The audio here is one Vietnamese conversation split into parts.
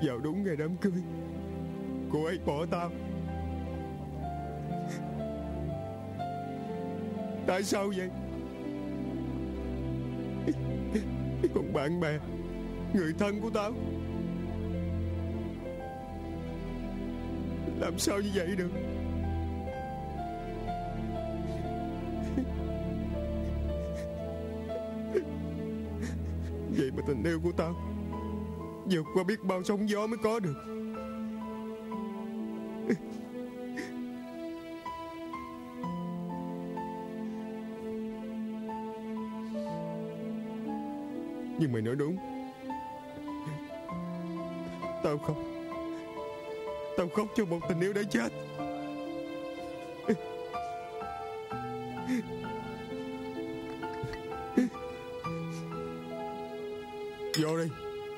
vào đúng ngày đám cưới, cô ấy bỏ tao. Tại sao vậy? Còn bạn bè, người thân của tao, làm sao như vậy được? Vậy mà tình yêu của tao vượt qua biết bao sóng gió mới có được. Nhưng mày nói đúng. Tao khóc cho một tình yêu đã chết. Vô đi.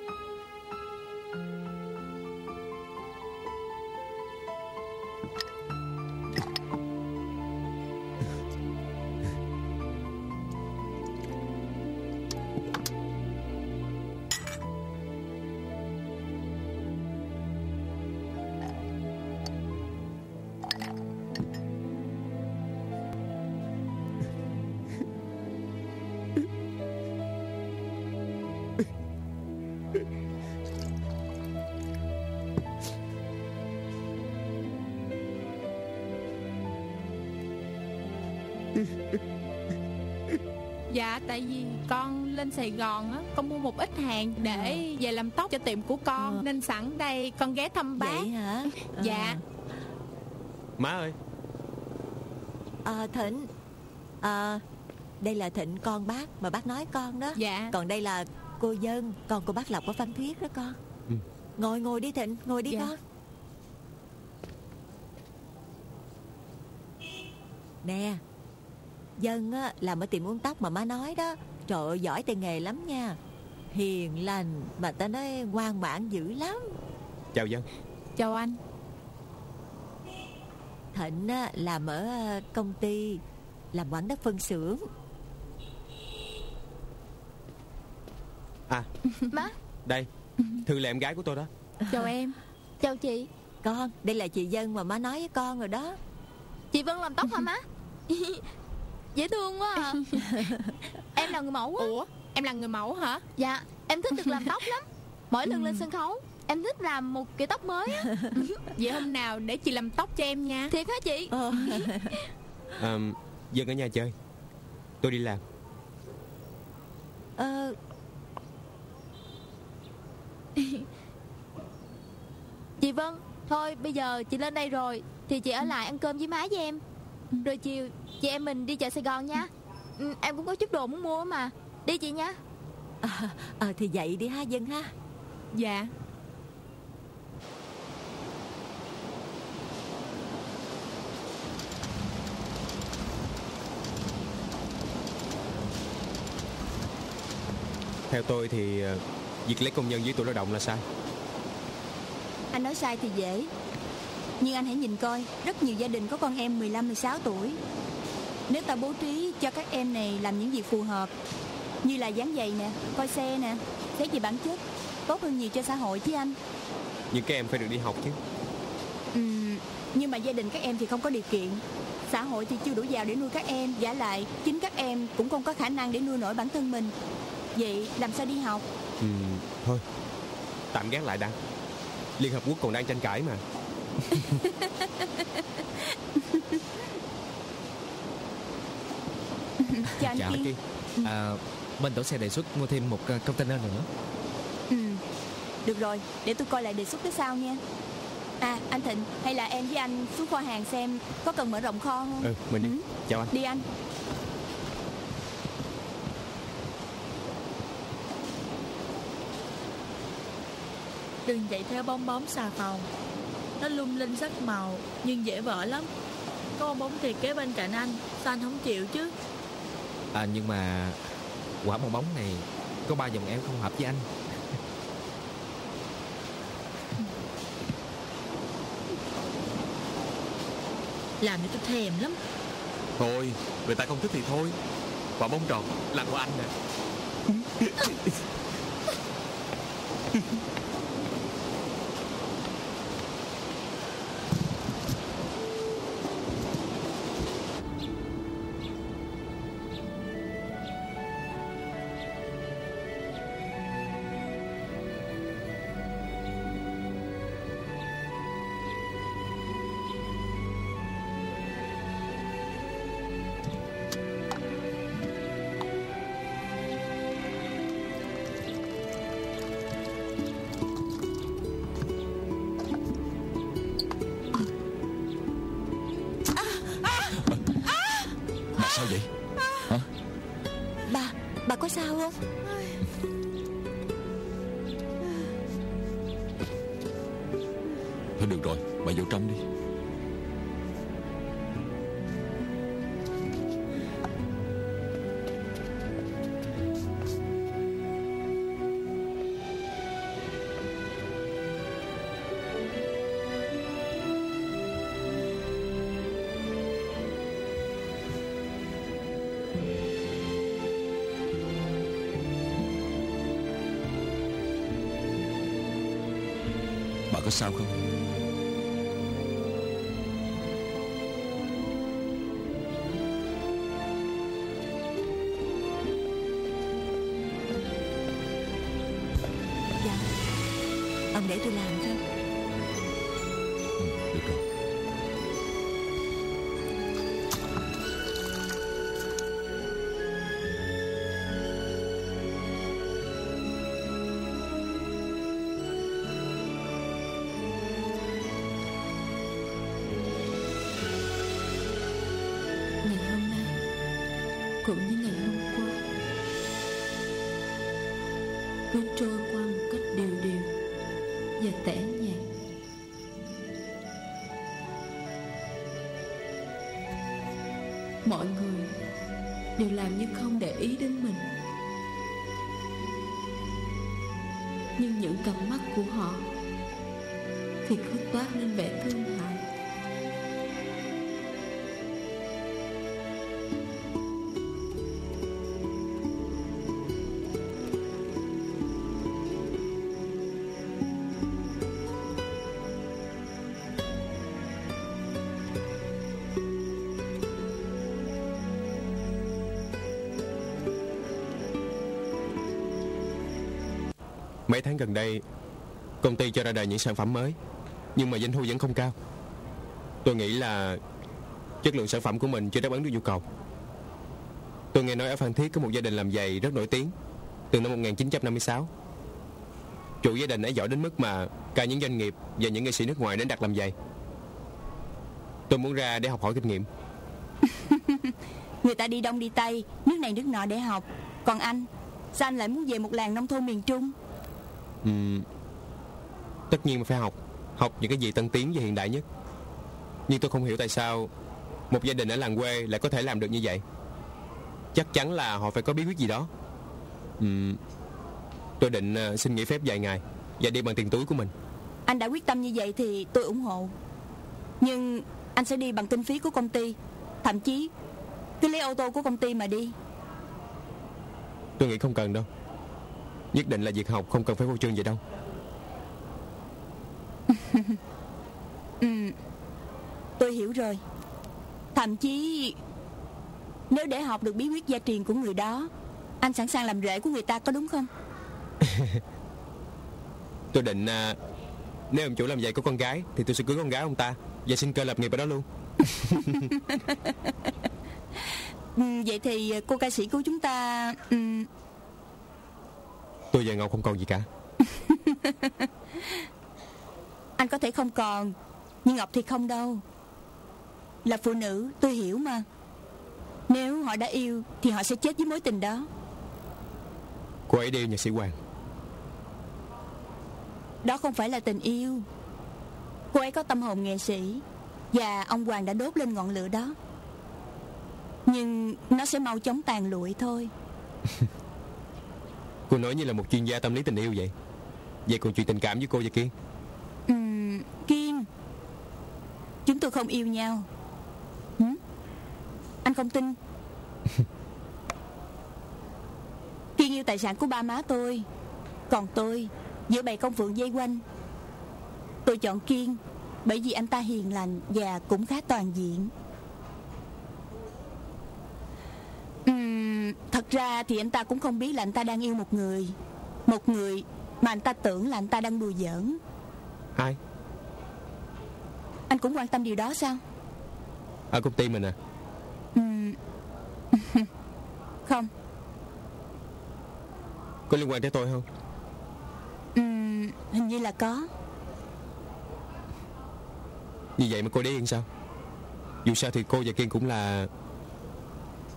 Dạ tại vì con lên Sài Gòn á, con mua một ít hàng để về làm tóc cho tiệm của con, nên sẵn đây con ghé thăm bác. Vậy hả? Dạ. Má ơi. Thịnh. Đây là Thịnh con bác mà bác nói con đó. Dạ. Còn đây là cô Dân, con của bác Lộc ở Phan Thiết đó con. Ngồi đi Thịnh, ngồi đi con. Nè, Dân á, làm ở tiệm uống tóc mà má nói đó. Trời ơi, giỏi tay nghề lắm nha. Hiền lành, mà ta nói ngoan ngoãn dữ lắm. Chào Dân. Chào anh. Thịnh á, làm ở công ty, làm quản đốc phân xưởng. À Má. Đây, Thư là em gái của tôi đó. Chào em. Chào chị. Con, đây là chị Dân mà má nói với con rồi đó. Chị Vân làm tóc hả má? Dễ thương quá à. Em là người mẫu á. Ủa, em là người mẫu hả? Dạ, em thích được làm tóc lắm. Mỗi lần lên sân khấu em thích làm một kiểu tóc mới á. Vậy hôm nào để chị làm tóc cho em nha. Thiệt hả chị? Dân ở nhà chơi, tôi đi làm. Chị Vân, thôi bây giờ chị lên đây rồi thì chị ở lại ăn cơm với má với em. Rồi chiều chị em mình đi chợ Sài Gòn nha. Em cũng có chút đồ muốn mua mà. Đi chị nha. Thì vậy đi ha Dân ha. Dạ. Theo tôi thì việc lấy công nhân dưới tuổi lao động là sai. Anh nói sai thì dễ, nhưng anh hãy nhìn coi, rất nhiều gia đình có con em 15-16 tuổi. Nếu ta bố trí cho các em này làm những việc phù hợp, như là dán giày nè, coi xe nè, xét về bản chất, tốt hơn nhiều cho xã hội chứ anh. Nhưng các em phải được đi học chứ. Nhưng mà gia đình các em thì không có điều kiện, xã hội thì chưa đủ giàu để nuôi các em. Vả lại chính các em cũng không có khả năng để nuôi nổi bản thân mình. Vậy làm sao đi học? Thôi, tạm gác lại đã. Liên Hợp Quốc còn đang tranh cãi mà. Chào anh Kiên. Bên tổ xe đề xuất mua thêm một container nữa. Được rồi, để tôi coi lại đề xuất tới sau nha. Anh Thịnh, hay là em với anh xuống kho hàng xem có cần mở rộng kho không? Mình đi. Chào anh. Đi anh. Đừng chạy theo bong bóng xà phòng. Nó lung linh sắc màu nhưng dễ vỡ lắm. Có bong bóng thiệt kế bên cạnh anh, sao anh không chịu chứ? Nhưng mà quả bong bóng này có 3 vòng eo không hợp với anh. Làm cho tôi thèm lắm. Thôi, người ta không thích thì thôi. Quả bóng tròn là của anh nè. Sao vậy? Hả? Bà có sao không? Thôi được rồi, bà vào trong đi. Bà có sao không? Dạ. Ông để tôi làm cho. Được rồi. Ngày hôm nay cũng như ngày hôm qua cứ trôi qua một cách đều đều và tẻ nhạt. Mọi người đều làm như không để ý đến mình, nhưng những cặp mắt của họ thì cứ toát lên vẻ thương hại. Mấy tháng gần đây công ty cho ra đời những sản phẩm mới, nhưng mà doanh thu vẫn không cao. Tôi nghĩ là chất lượng sản phẩm của mình chưa đáp ứng được nhu cầu. Tôi nghe nói ở Phan Thiết có một gia đình làm giày rất nổi tiếng từ năm 1956. Chủ gia đình ấy giỏi đến mức mà cả những doanh nghiệp và những nghệ sĩ nước ngoài đến đặt làm giày. Tôi muốn ra để học hỏi kinh nghiệm. Người ta đi đông đi tây, nước này nước nọ để học. Còn anh, sao anh lại muốn về một làng nông thôn miền Trung? Tất nhiên phải học những cái gì tân tiến và hiện đại nhất. Nhưng tôi không hiểu tại sao một gia đình ở làng quê lại có thể làm được như vậy. Chắc chắn là họ phải có bí quyết gì đó. Tôi định xin nghỉ phép vài ngày và đi bằng tiền túi của mình. Anh đã quyết tâm như vậy thì tôi ủng hộ. Nhưng anh sẽ đi bằng kinh phí của công ty. Thậm chí cứ lấy ô tô của công ty mà đi. Tôi nghĩ không cần đâu. Nhất định là việc học không cần phải phô trương vậy đâu. Tôi hiểu rồi. Thậm chí nếu để học được bí quyết gia truyền của người đó, anh sẵn sàng làm rể của người ta, có đúng không? Tôi định nếu ông chủ làm vậy có con gái thì tôi sẽ cưới con gái ông ta và xin cơ lập nghiệp ở đó luôn. Vậy thì cô ca sĩ của chúng ta... Tôi và Ngọc không còn gì cả. Anh có thể không còn, nhưng Ngọc thì không đâu. Là phụ nữ tôi hiểu mà. Nếu họ đã yêu thì họ sẽ chết với mối tình đó. Cô ấy đi yêu nhạc sĩ Hoàng. Đó không phải là tình yêu. Cô ấy có tâm hồn nghệ sĩ, và ông Hoàng đã đốt lên ngọn lửa đó. Nhưng nó sẽ mau chóng tàn lụi thôi. Cô nói như là một chuyên gia tâm lý tình yêu vậy. Vậy còn chuyện tình cảm với cô và Kiên? Kiên, chúng tôi không yêu nhau. Anh không tin? Kiên yêu tài sản của ba má tôi, còn tôi giữa bầy công phượng dây quanh. Tôi chọn Kiên bởi vì anh ta hiền lành và cũng khá toàn diện. Thật ra thì anh ta cũng không biết là anh ta đang yêu một người. Một người mà anh ta tưởng là anh ta đang đùa giỡn. Ai? Anh cũng quan tâm điều đó sao? Ở công ty mình à? Không. Có liên quan tới tôi không? Hình như là có. Như vậy mà cô để yên sao? Dù sao thì cô và Kiên cũng là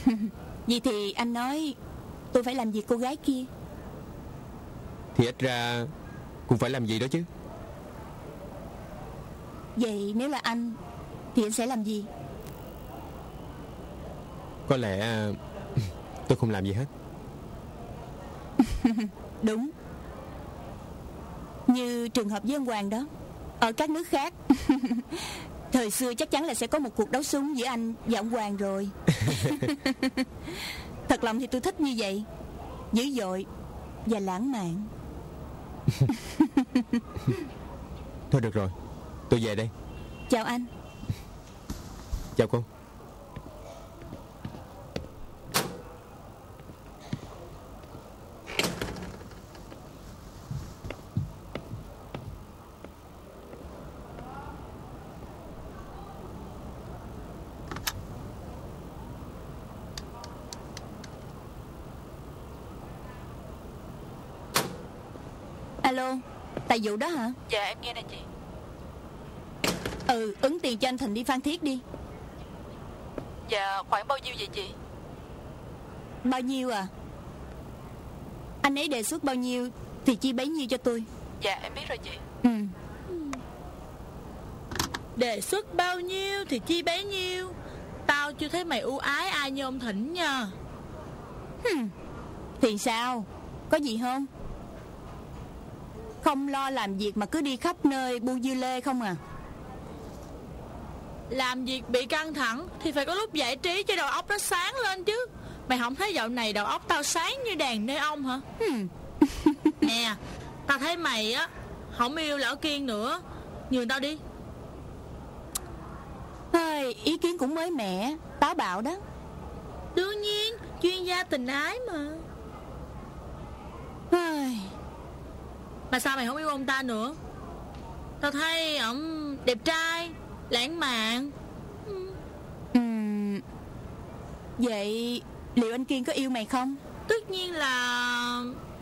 Vậy thì anh nói tôi phải làm gì cô gái kia? Thì ít ra cũng phải làm gì đó chứ. Vậy nếu là anh thì anh sẽ làm gì? Có lẽ tôi không làm gì hết. Đúng. Như trường hợp với ông Hoàng đó. Ở các nước khác thời xưa chắc chắn là sẽ có một cuộc đấu súng giữa anh và ông Hoàng rồi. Thật lòng thì tôi thích như vậy, dữ dội và lãng mạn. Thôi được rồi, tôi về đây. Chào anh. Chào cô. Alo, tài vụ đó hả? Dạ em nghe nè chị. Ứng tiền cho anh Thịnh đi Phan Thiết đi. Dạ khoảng bao nhiêu vậy chị? Bao nhiêu à? Anh ấy đề xuất bao nhiêu thì chi bấy nhiêu cho tôi. Dạ em biết rồi chị. Đề xuất bao nhiêu thì chi bấy nhiêu. Tao chưa thấy mày ưu ái ai như ông Thịnh nha. Thì sao? Có gì không? Không lo làm việc mà cứ đi khắp nơi bu dưa lê không à? Làm việc bị căng thẳng thì phải có lúc giải trí cho đầu óc nó sáng lên chứ. Mày không thấy dạo này đầu óc tao sáng như đèn nê ong hả? Nè, tao thấy mày á không yêu lão Kiên nữa. Nhường tao đi. Ý kiến cũng mới mẻ, táo bạo đó. Đương nhiên, chuyên gia tình ái mà. Mà sao mày không yêu ông ta nữa? Tao thấy ổng đẹp trai, lãng mạn. Vậy liệu anh Kiên có yêu mày không? Tất nhiên là